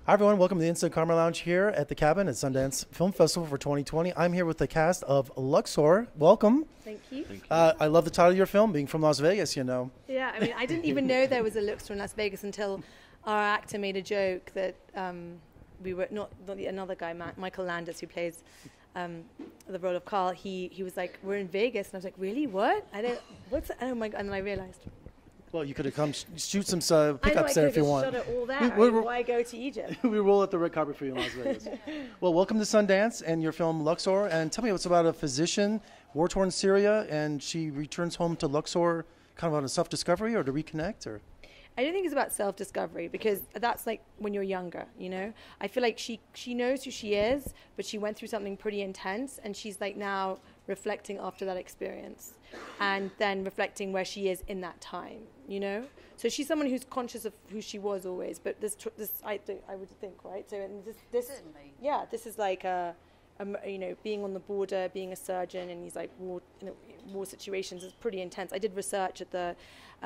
Hi, everyone. Welcome to the Instant Karma Lounge here at the Cabin at Sundance Film Festival for 2020. I'm here with the cast of Luxor. Welcome. Thank you. I love the title of your film, being from Las Vegas, you know. Yeah, I mean, I didn't even know there was a Luxor in Las Vegas until our actor made a joke that we were, not another guy, Michael Landis, who plays the role of Carl, he was like, we're in Vegas. And I was like, really? What? Oh my God. And then I realized. Well, you could have come shoot some pickups there if you want. I know, I could have shot it all there. Why go to Egypt? We roll out the red carpet for you in Las Vegas. Well, welcome to Sundance and your film Luxor. And tell me, it's about a physician, war-torn Syria, and she returns home to Luxor kind of on a self-discovery or to reconnect? Or I don't think it's about self-discovery, because that's like when you're younger, you know? I feel like she knows who she is, but she went through something pretty intense, and she's like now reflecting after that experience and then reflecting where she is in that time, you know? So she's someone who's conscious of who she was always, but this I would think, right? So and this Certainly. Yeah, this is like you know, being on the border, being a surgeon in these like war situations is pretty intense. I did research at the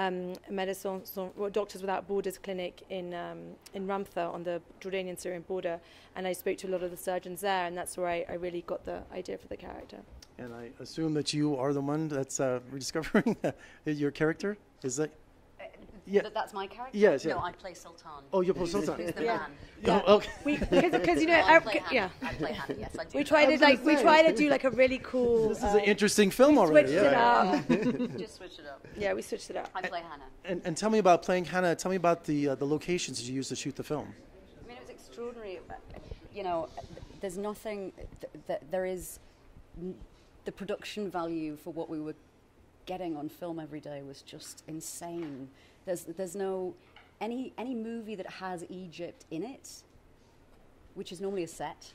Doctors Without Borders clinic in Ramtha on the Jordanian-Syrian border, and I spoke to a lot of the surgeons there, and that's where I really got the idea for the character. And I assume that you are the one that's rediscovering your character? Is that? Yeah. That's my character? Yes, yeah. No, I play Sultan. Oh, you play Sultan. Who's the Yeah. man. Yeah. Oh, okay. Because you know, I play Hannah. yeah. I play Hannah, yes, I do. We try to do like a really cool. This is an interesting film already. Switched it up. Just switch it up. Yeah, we switched it up. I play Hannah. And tell me about playing Hannah. Tell me about the locations that you used to shoot the film. I mean, it was extraordinary. You know, there's nothing, there is, the production value for what we were getting on film every day was just insane. There's no, any movie that has Egypt in it, which is normally a set,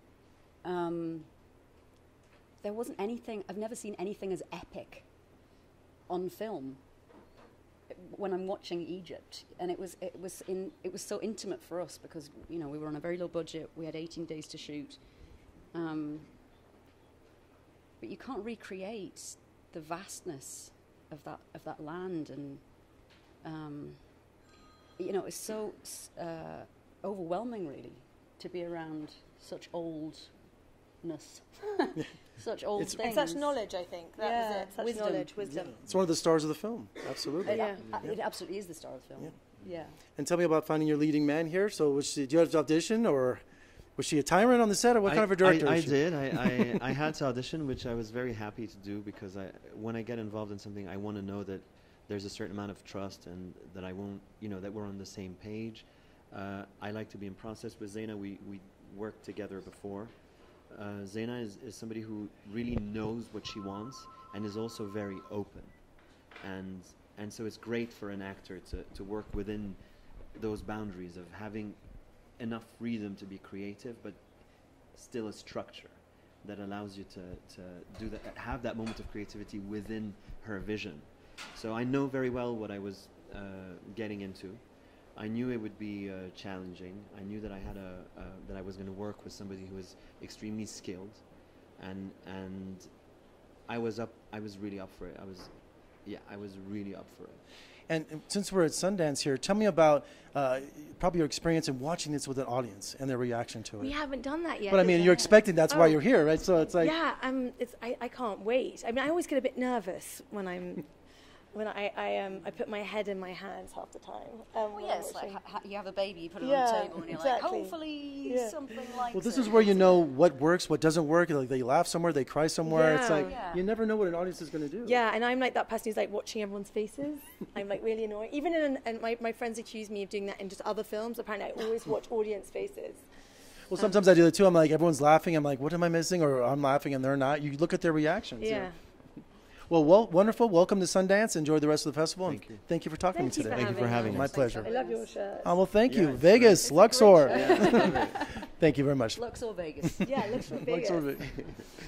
there wasn't anything, I've never seen anything as epic on film when I'm watching Egypt. And it was so intimate for us because, you know, we were on a very low budget, we had 18 days to shoot. But you can't recreate the vastness of that land, and you know, it's so overwhelming, really, to be around such oldness, such old things. And such knowledge, I think. That was it. Such wisdom. knowledge, wisdom. It's one of the stars of the film. Absolutely. It absolutely is the star of the film. Yeah. And tell me about finding your leading man here. So did you have to audition, or was she a tyrant on the set, or what kind of a director I is she? did. I had to audition, which I was very happy to do, because when I get involved in something, I want to know that there's a certain amount of trust and that I won't, you know, that we're on the same page. I like to be in process with Zaina. We worked together before. Zaina is somebody who really knows what she wants and is also very open. And so it's great for an actor to work within those boundaries of having enough freedom to be creative, but still a structure that allows you to do that, have that moment of creativity within her vision. So I know very well what I was getting into. I knew it would be challenging. I knew that I had that I was going to work with somebody who was extremely skilled, and I was really up for it. I was really up for it. And since we're at Sundance here, tell me about probably your experience in watching this with an audience and their reaction to it. We haven't done that yet. But I mean, you're expecting, that's why you're here, right? So it's like... Yeah, I can't wait. I mean, I always get a bit nervous when I put my head in my hands half the time. Well, yes, like you have a baby, you put it on the table, and you're like, hopefully something like. Well, this is where you know what works, what doesn't work. Like they laugh somewhere, they cry somewhere. Yeah. It's like you never know what an audience is going to do. Yeah, and I'm like that person who's like watching everyone's faces. I'm like really annoying. Even and my friends accuse me of doing that in just other films. Apparently, I always watch audience faces. Well, sometimes I do that too. I'm like, everyone's laughing. I'm like, what am I missing? Or I'm laughing and they're not. You look at their reactions. Yeah. Well, wonderful. Welcome to Sundance. Enjoy the rest of the festival. Thank you. Thank you for talking to me today. Thank you for having My us. pleasure. I love your shirt. Oh, well, thank you. Yeah, Vegas, Luxor. Yeah. Thank you very much. Luxor Vegas. Yeah, Luxor Vegas. Luxor.